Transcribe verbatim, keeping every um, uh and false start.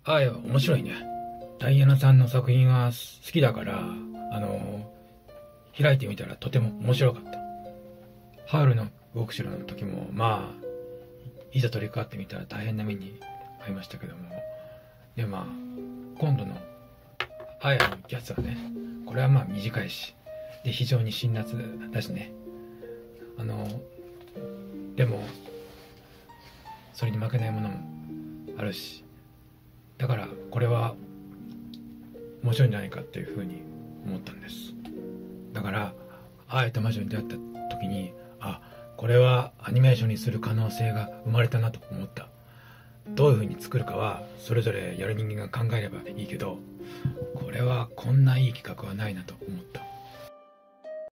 あいは面白いね。ダイアナさんの作品は好きだから、あの開いてみたらとても面白かった。ハウルの動く城の時も、まあいざ取り掛かってみたら大変な目に遭いましたけども、でまあ今度のあやのやつはね、これはまあ短いし、で非常に辛辣だしね、あのでもそれに負けないものもあるし、だからこれは面白いんじゃないかっていうふうに思ったんです。だからあやと魔女に出会った時に、あ、これはアニメーションにする可能性が生まれたなと思った。どういうふうに作るかはそれぞれやる人間が考えればいいけど、これはこんないい企画はないなと思った。